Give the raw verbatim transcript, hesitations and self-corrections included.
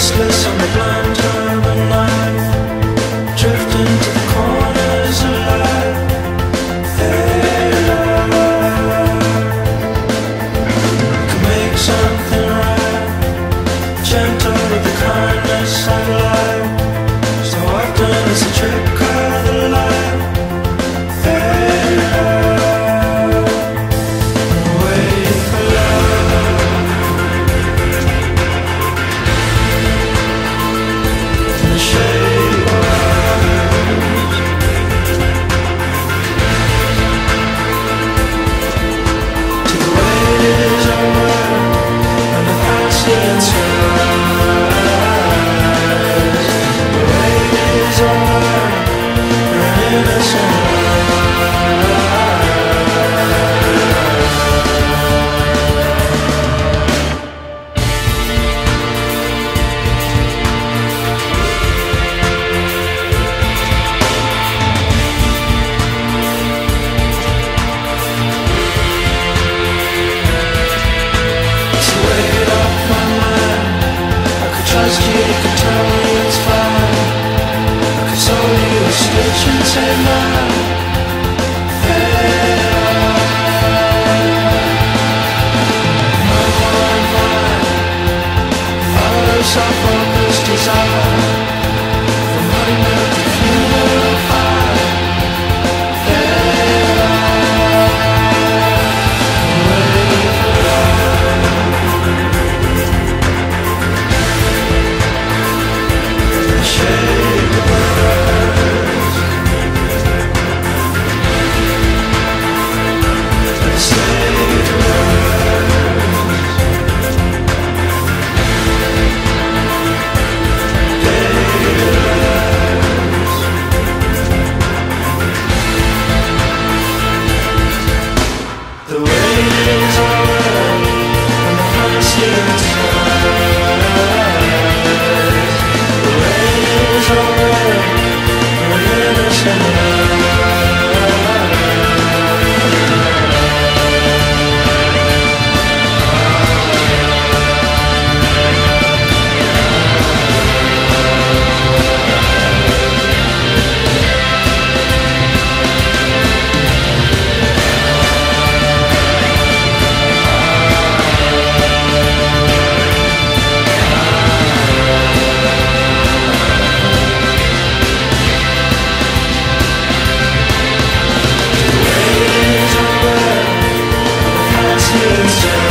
restless on the blind urban line, drifting to the corners of life. Hey, can make something right, gentle with the kindness of life. So often it's a trick of the light. Hey, wait for love. In the shade wires, to the way it is over, and the past inside. The way it is over, an innocent trust you, you could tell me it's fine. I could sew you a stitch and save mine. Hey, my one mind, follow self-focused desire, from money milk to funeral fire. Hey, wait for love. Shade words, shade words, the way it is over, and the honesty inside. It's